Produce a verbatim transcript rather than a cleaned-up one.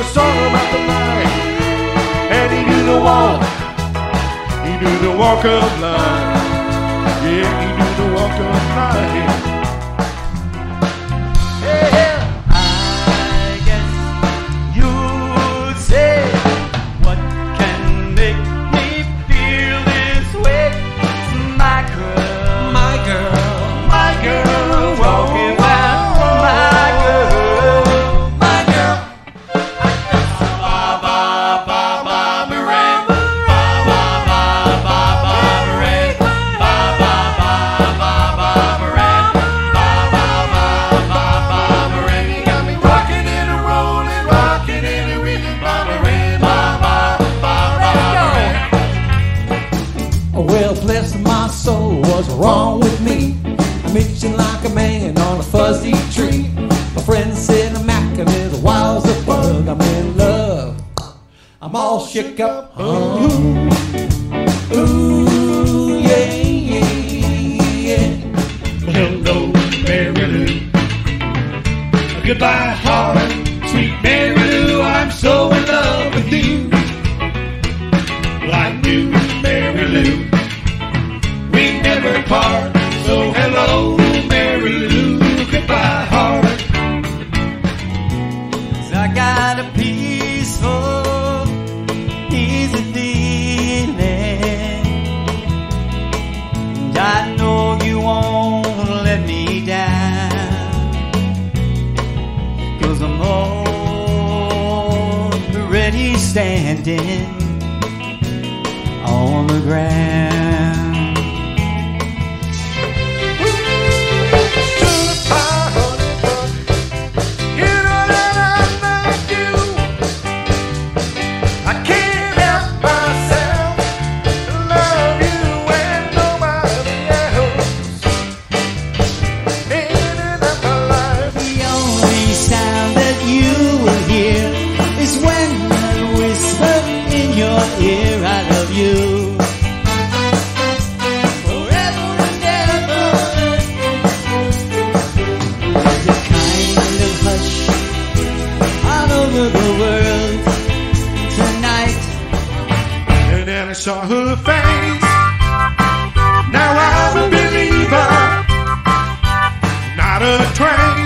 song about the night, and he do the walk, he do the walk of life. Yeah, he do the walk of life. Yeah, I guess you'd say, what can make me feel this way? My girl, my girl, my girl, walking around. My girl, my girl. Ba ba ba ba Marie, ba ba ba ba ba Marie, ba ba ba ba ba Marie, ba ba ba ba ba Marie. You got me rocking and a rolling, rocking and a reeling, ba Marie, ba ba ba ba Marie. Well, bless my soul, what's wrong with me? I'm itching like a man on a fuzzy tree. My friend said I'm acting as wild as a bug. I'm in love, I'm all shook up. Ooh, ooh, yeah, yeah, yeah. Hello, Mary Lou. Goodbye, heart, sweet Mary Lou. I'm so in love with you. Like you, Mary Lou. We never part. So hello, Mary Lou. Goodbye, heart. I got a peaceful, easy feeling, and I know you won't let me down, 'cause I'm already standing on the ground. I saw her face. Now I'm a believer, not a train.